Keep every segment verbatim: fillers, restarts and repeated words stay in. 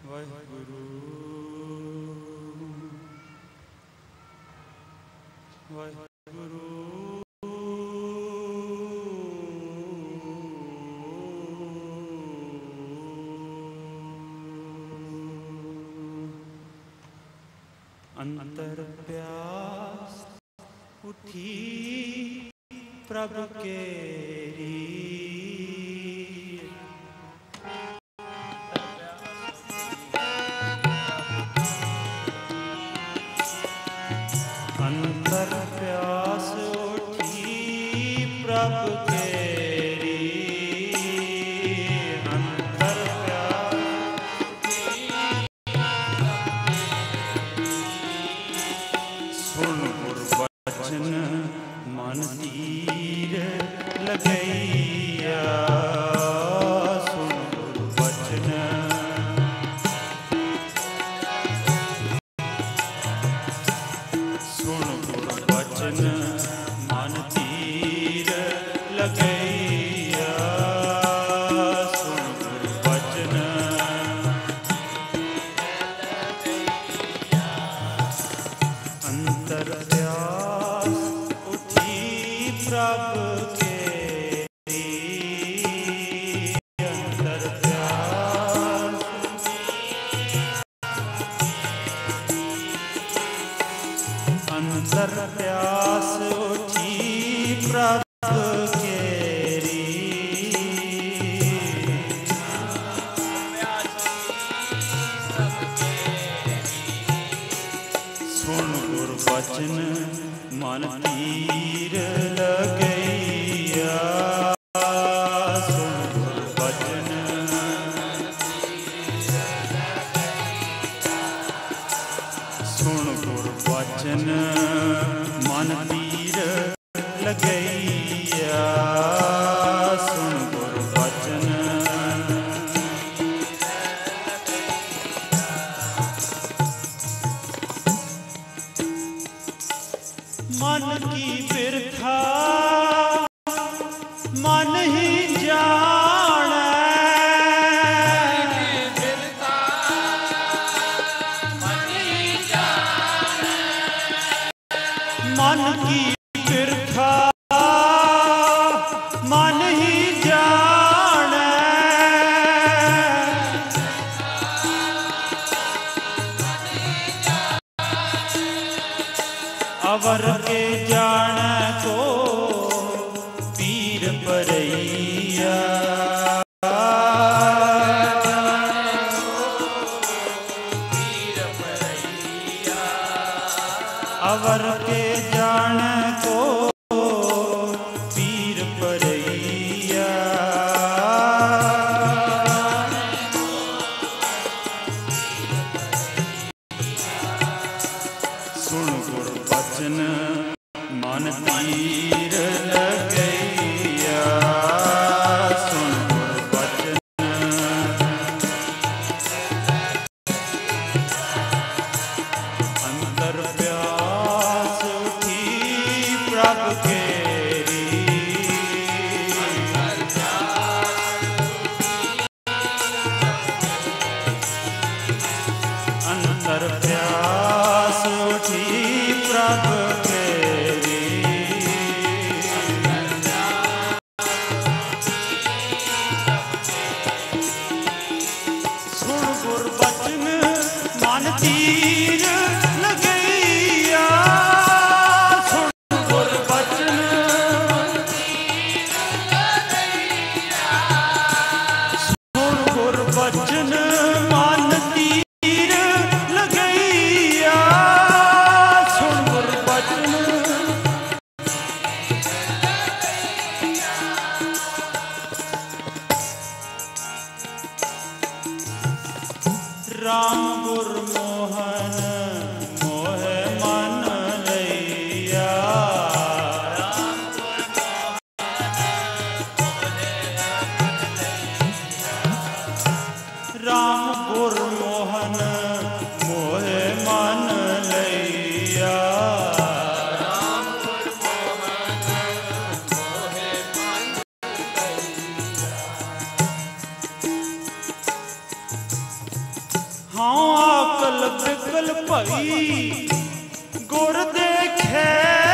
वाहिगुरु वाहिगुरु अंतर प्यास उठी प्रभु केरी, अंतर प्यास उठी प्रभु केरी, अंतर प्यास सुन गुर बचन मन तीर लगैया, सुन गुर बचन सुन गुर बचन मन तीर लगैया, सुन गुर बचन अंतर प्यास उठी प्रभु केरी, अंतर प्यास अंतर प्यास उठी प्रभु केरी, सुन गुर बचन मन तीर लगैया, सुन गुर बचन सुन गुर बचन मन तीर लगैया, सुन गुर बचन मन की बिरथा मन ही जाने, मन की बिरथा मन ही जाने, अवर के जान को पीर परैया, अवर के जान को पीर परैया, सुन गुर बचन मन तीर लगैया, सुन गुर बचन अंतर प्यास उठी प्रभु केरी, अंतर प्यास उठी प्रभु केरी, सुन गुर बचन मन तीर लगैया, सुन गुर बचन सुन गुर बचन मन तीर लगैया, सुन गुर बचन राम गुर मोहन मोह मन लैया, राम गुर मोहन मोह मन लैया, हाँ आकल बिकल भई गुर देखे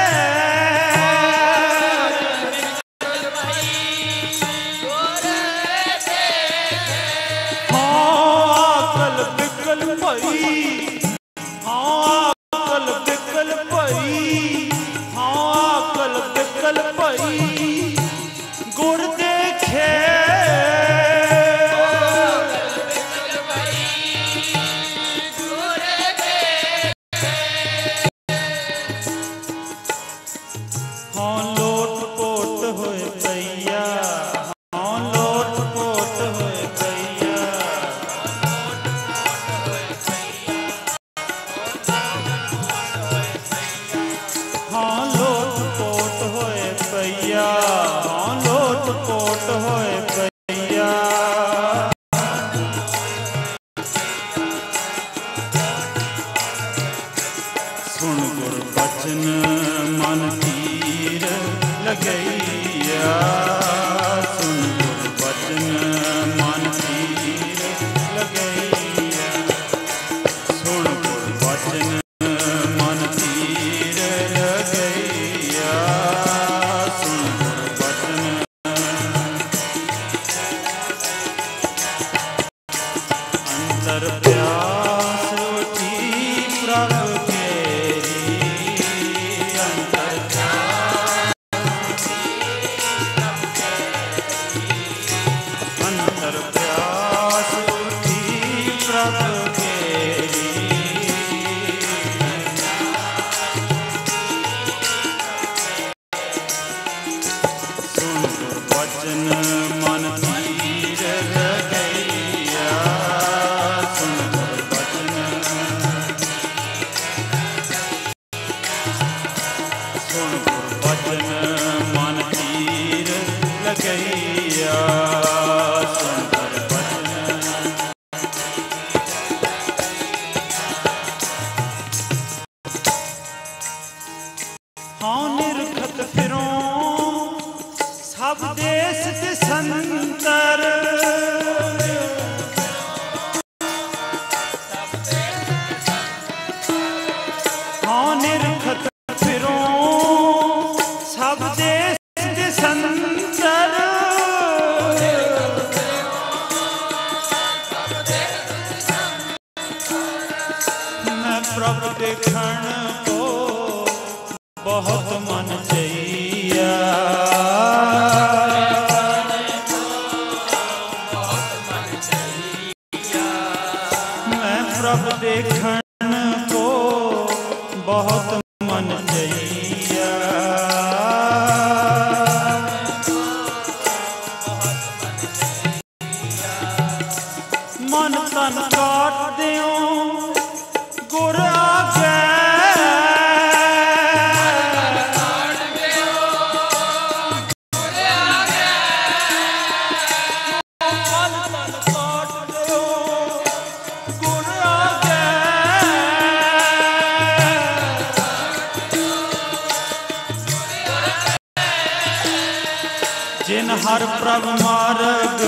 जिन हर प्रभ मार्ग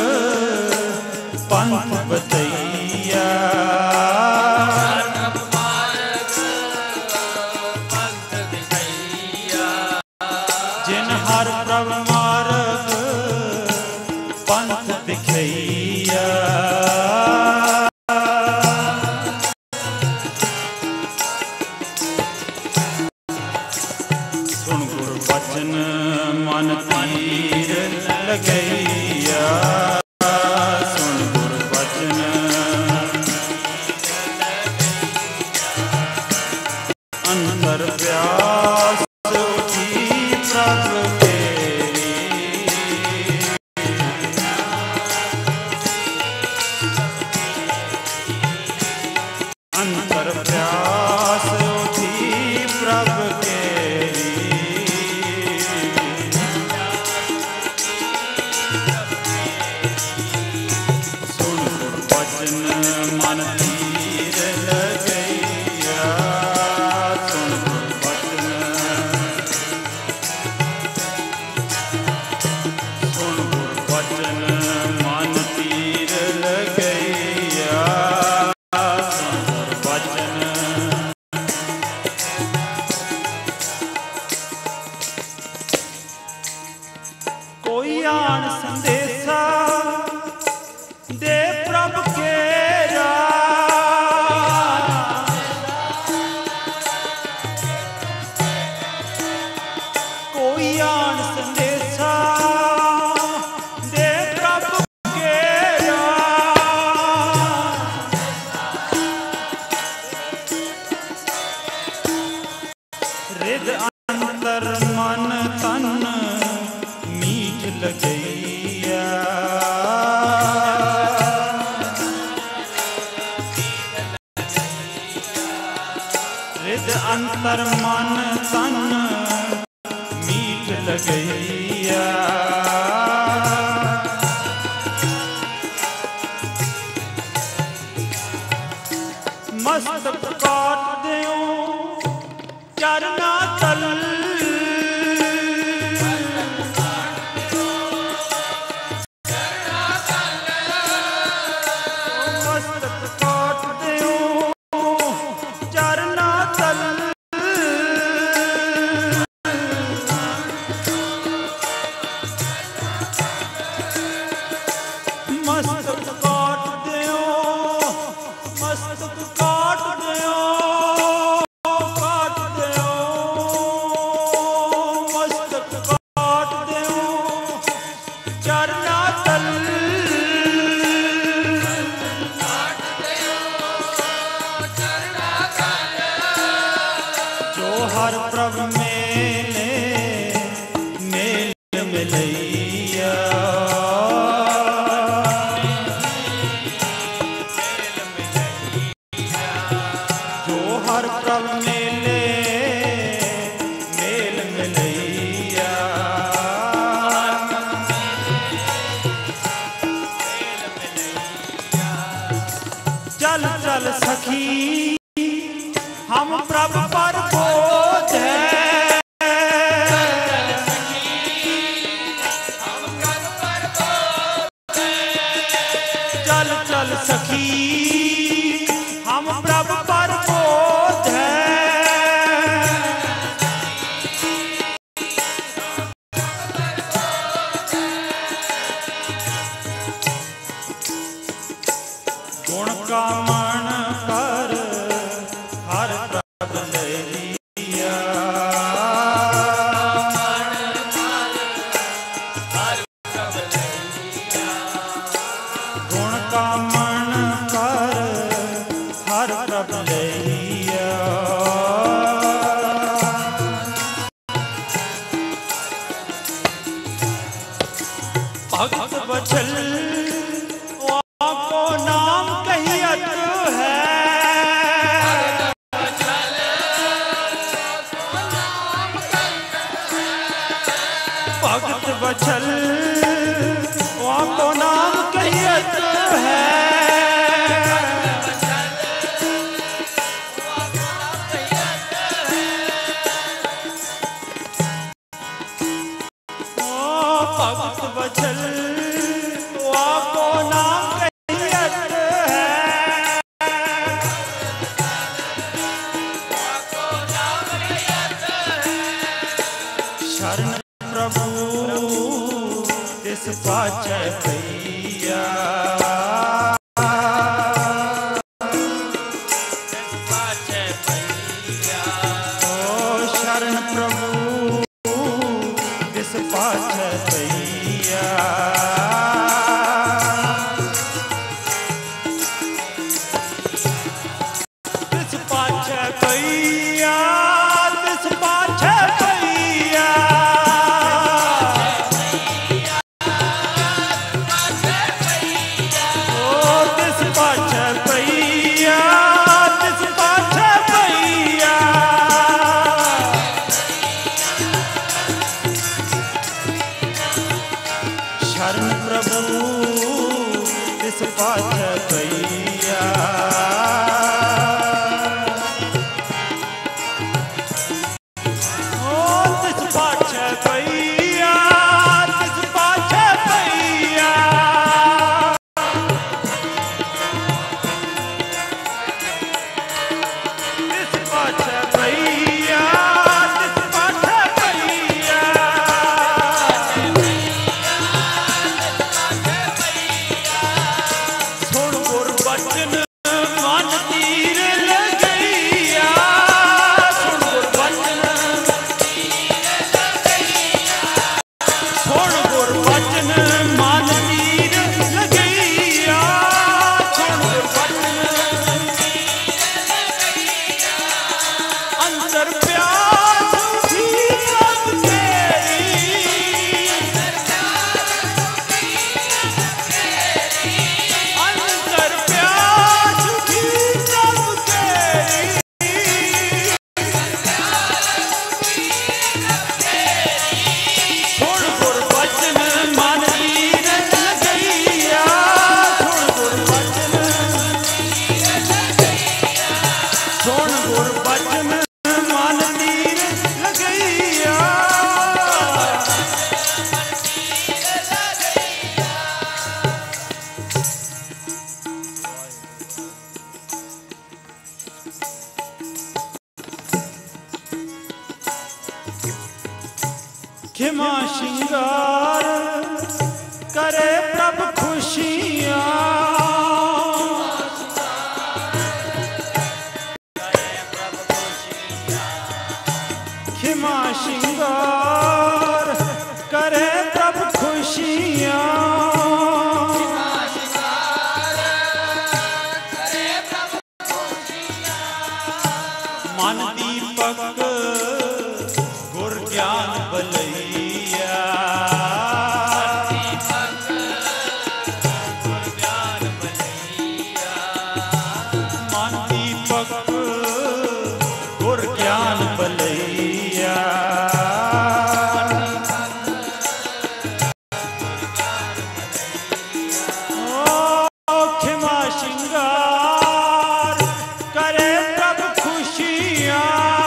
पंथ बतैया जिन हर प्रभ मार्ग पंथ दिखैया सुन गुरु बचन मन तीर लगैया सुन गुरु बचन अंतर प्यास उठी प्रभु तेरी अंतर प्यास उठी प्रभु तेरी मन तीर लगैया सुन गुरु बचन सुन गुरु बचन मन तीर लगैया सिद्ध अंतर मन तन मीठ लगैया। मस्तक काट देओ चरना तल, हर प्रभ मेले मेल मिलैया। जो हर प्रभ मेले मेल मिलैया। चल चल सखी हम प्रभ पर बोझ है। चल चल सखी हम प्रभ पर बोझ है। गुण का मन कर हर प्रभ लिया। गुण का मन कर हर प्रभ लिया। भक्त बचल को नाम कहियत है। भक्त बचल को नाम कहियत है। भक्त बचल को नाम कहियत है। शरण प्रभु खिमा श्रृंगार करे प्रभु खुशियाँ, खिमा श्रृंगार करे प्रभु खुशियाँ, मन दीपक गुर ज्ञान बलैया, मन दीपक गुर ज्ञान बलैया, ओ खिमा श्रृंगार करे प्रभु खुशियाँ,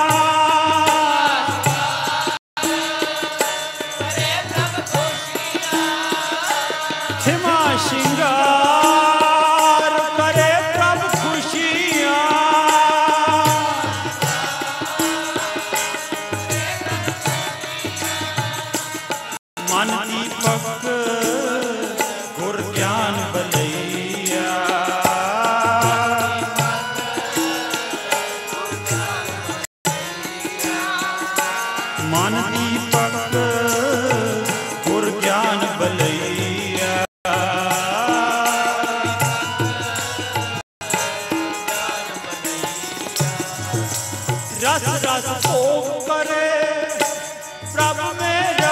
खिमा श्रृंगार करे प्रभु खुशियाँ, मन दीपक गुर ज्ञान बलैया, मन दीपक गुर ज्ञान बलैया, रस रस भोग करे प्रभु मेरा,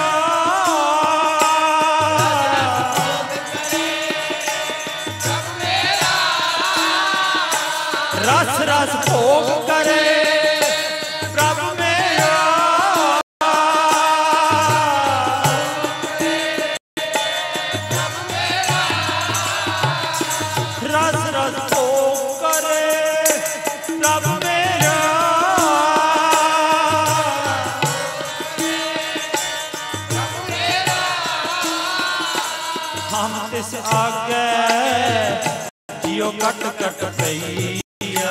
रस रस भोग करे प्रभु मेरा, रस रस भोग करे प्रभु मेरा, हम तिस आगे जियो कट कट पईया,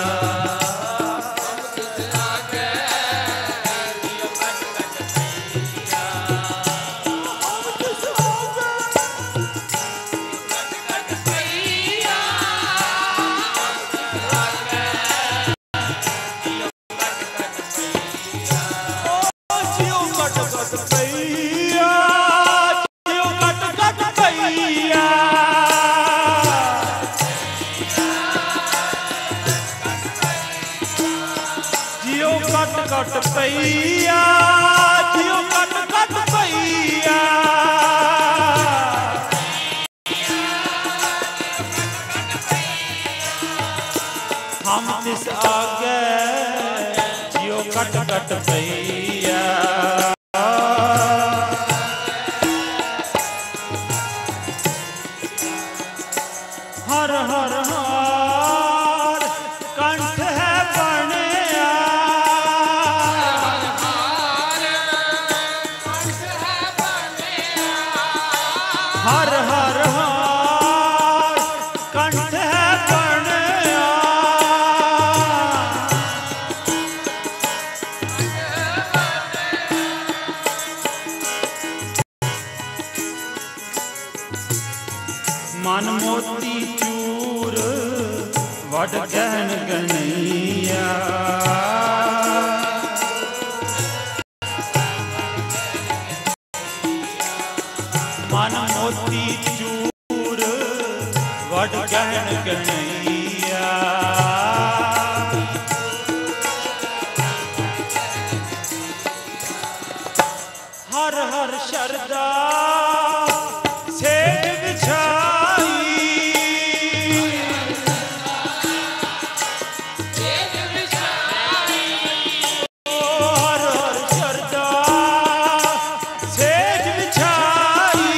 कट कट पईया, जियो कट कट पईया, हम तिस आगे जियो कट कट पईया, हर हर हार कंठ है बनिया, हर हर हार कंठ है बनिया, मन मोती चूर वड गहन गनैया, मन मोती चूर वड गहन गनैया, हर हर शरदा सेज बिछाई, ओ हर हर शरदा सेज बिछाई,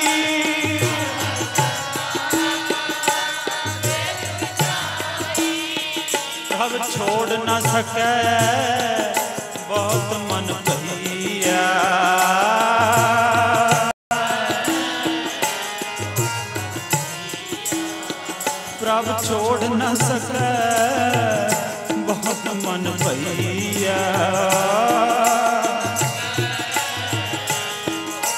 अब छोड़ न सके बहुत मन भैया, प्रभु छोड़ न सके बहुत मन भैया,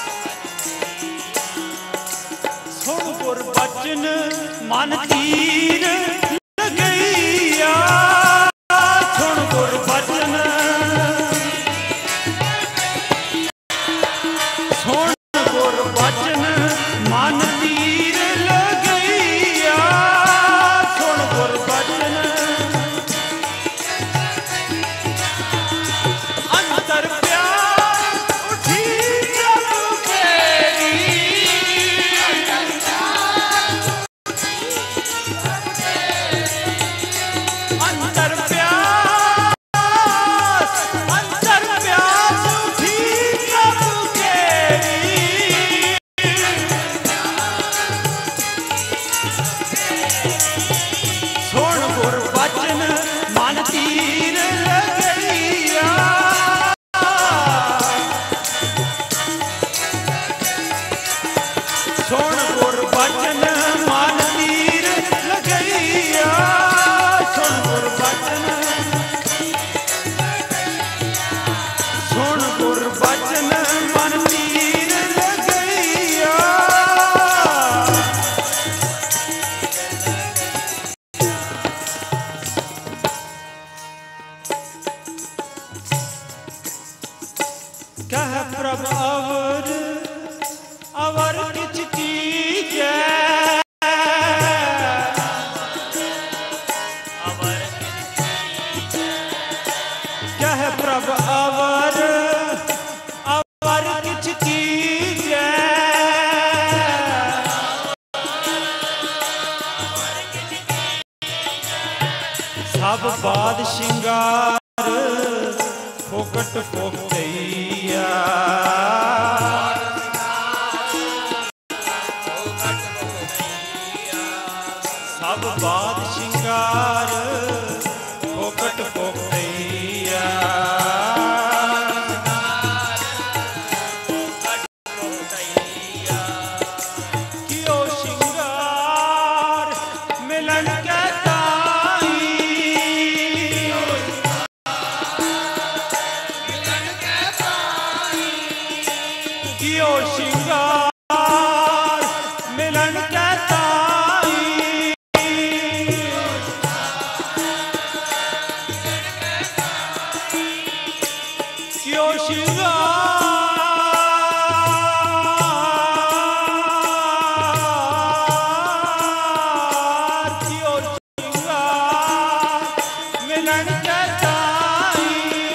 बचन मन तीर लगैया। सुन गुर बचन मन तीर लगैया। सुन गुर बचन सुन गुर बचन मन तीर लगैया। कह प्रभ अवर अवर किछ कीजै। कह प्रभ अवर अवर किछ कीजै। सब बाद श्रृंगार फोकट फोकैया। सब बाद श्रृंगार फोकट फोकैया। कियो श्रृंगार मिलन के ताई। कियो श्रृंगार मिलन के ताई। कियो श्रृंगार कियो श्रृंगार मिलन के ताई।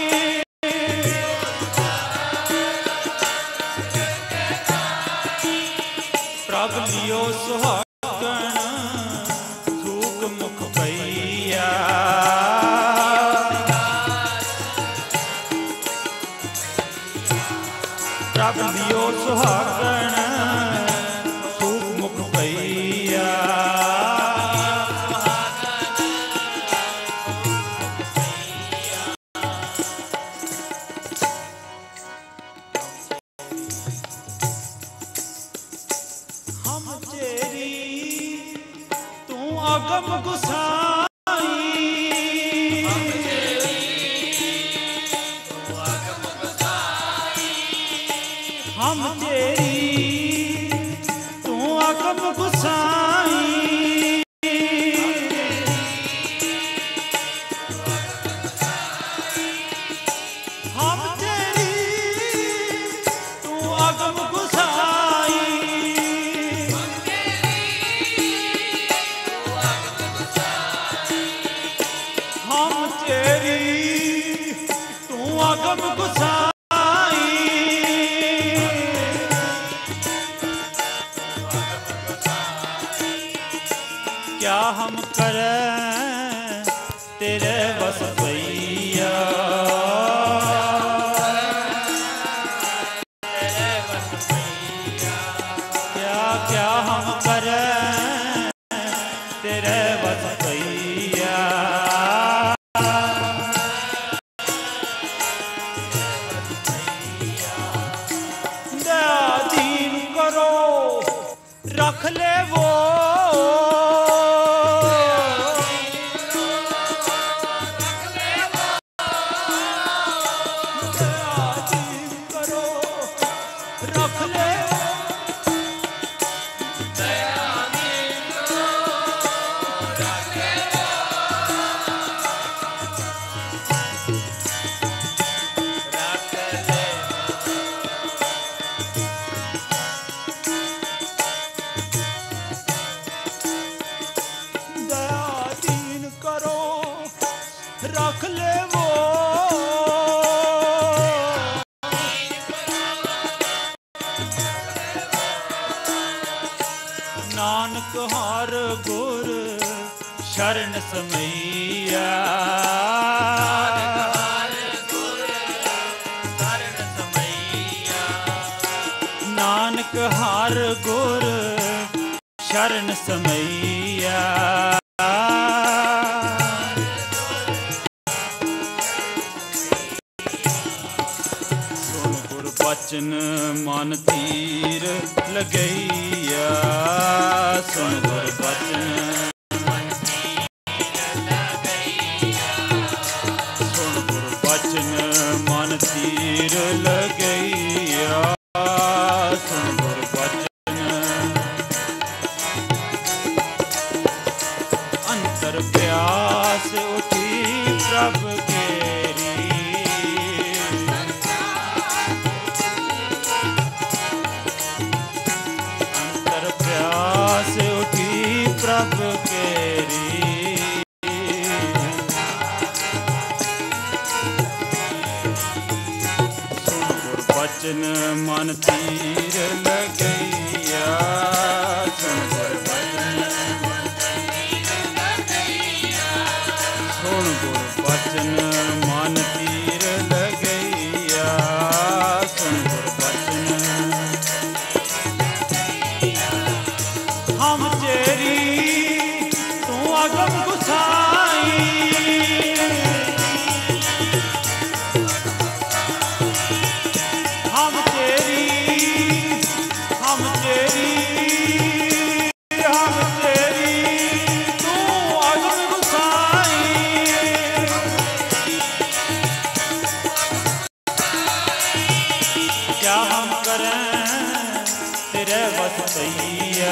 प्रभ लियो सुहागन सूक मुख भैया। प्रभ लियो सुहागन सूक मुख भैया। हम तेरी तू अगम गुसाई। हम तेरी तू अगम गुसाई। हम तेरी तू अगम गुसाई। हम तेरी तू अगम गुसाई। क्या हम करें तेरे बस भैया। क्या क्या हम करें तेरे बस भैया। दया दीन करो रख ले वो। रख ले रख ले वो। नानक हर गुर शरण समैया। नानक हर गुर शरण समैया। बचन मन तीर लगैया सुन गुर बचन सुन गुर बचन मन तीर लगैया सुन गुर बचन अंतर प्यास उठी प्रभ केरी प्रभ केरी सुन गुर बचन मन तीर लगैया सुन गुर बचन सुन गुर बचन मन तीर लगैया सुन गुर बचन हम तेरी अगम गुसाई हम तेरी हम तेरी हम तेरी तू अगम गुसाई क्या हम करें तेरे वसैया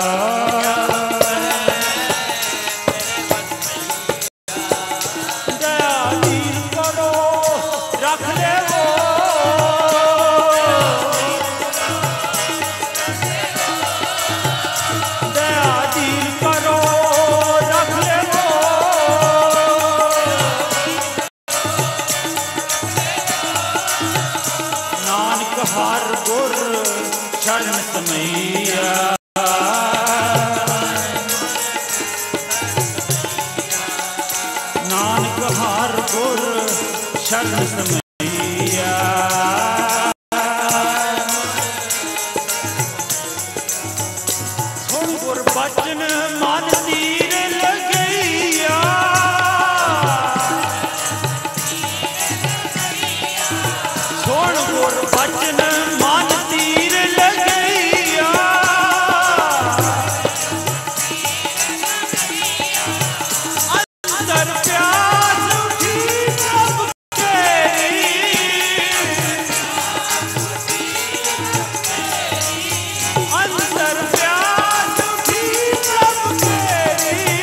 हर गुर शरण समैया नानक हर गुर शरण समैया सुन गुर बचन मन तीर लगैया सुन गुर बचन मन तीर लगैया अंतर प्यास उठी प्रभ केरी अंतर प्यास उठी प्रभ केरी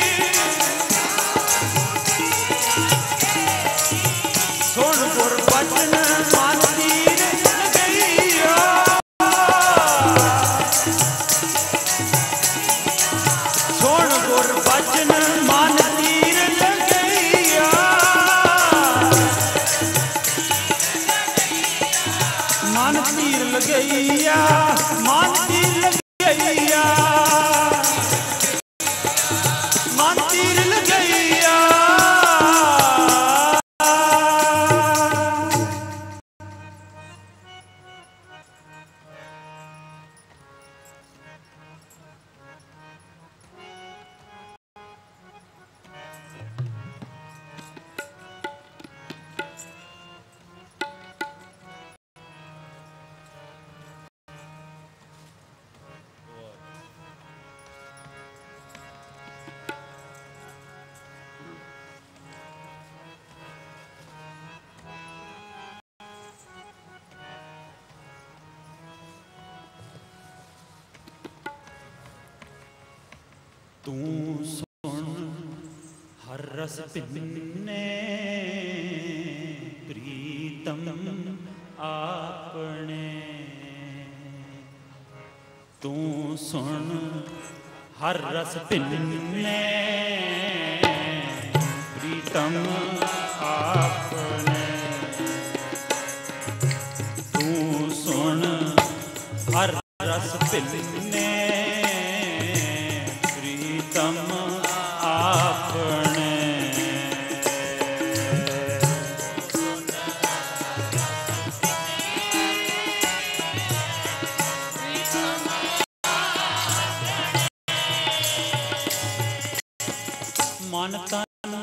सुन गुर बचन मन तीर लगैया सुन गुर बचन मन तीर लगैया मन तीर लगैया मन तीर लगैया मन तीर लगैया तू सुन हर रस पिन्ने प्रीतम आपने तू सुन हर रस पिन्ने प्रीतम आपने तू सुन हर रस पिन्ने प्रीतम आपने मन तन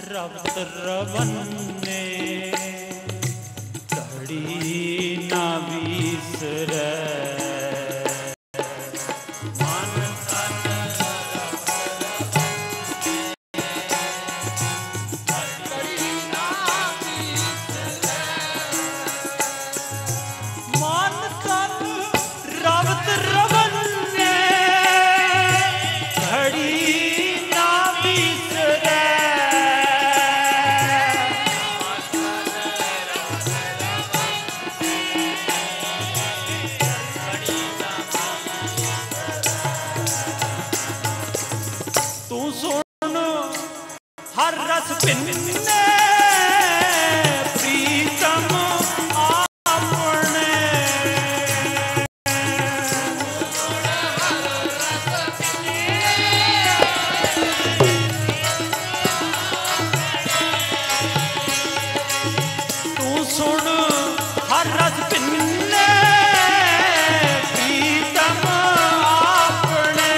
रवत रवन्ने घड़ी न बिसरै। हर रस भिन्ने प्रीतम आपने। तू सुन हर रस भिन्ने प्रीतम आपने।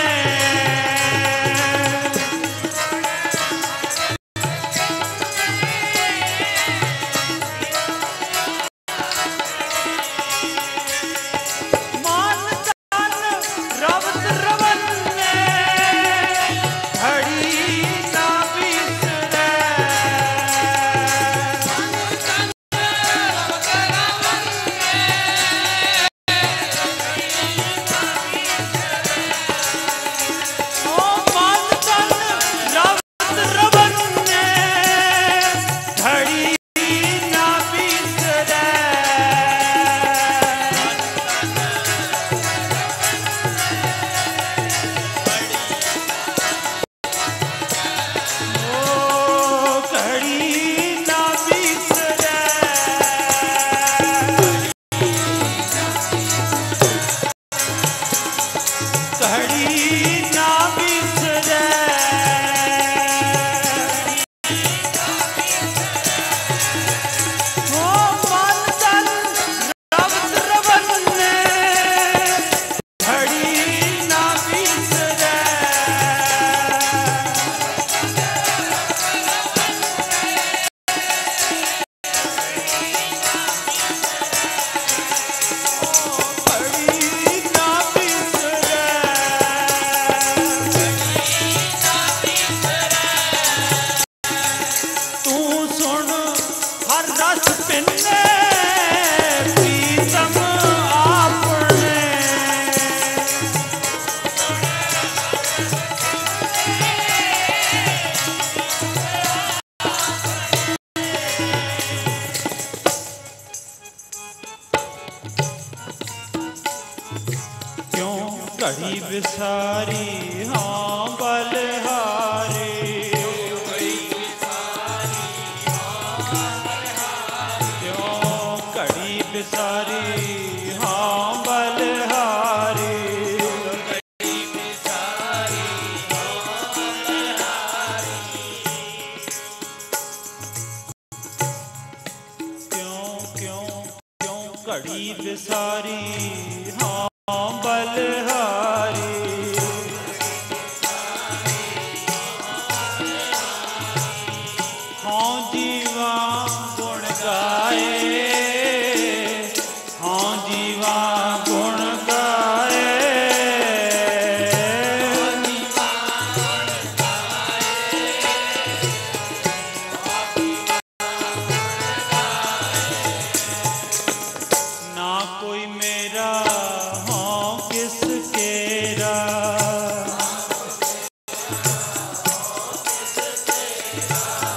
घड़ी बिसारी हाँ बलहारी। क्यों घड़ी बिसारी हाँ बलहारी। क्यों क्यों क्यों घड़ी बिसारी हाँ बलहारी। हाँ जीवा गुण गाए हाँ जीवा गुण गाए। ना कोई मेरा हाँ किसकेरा।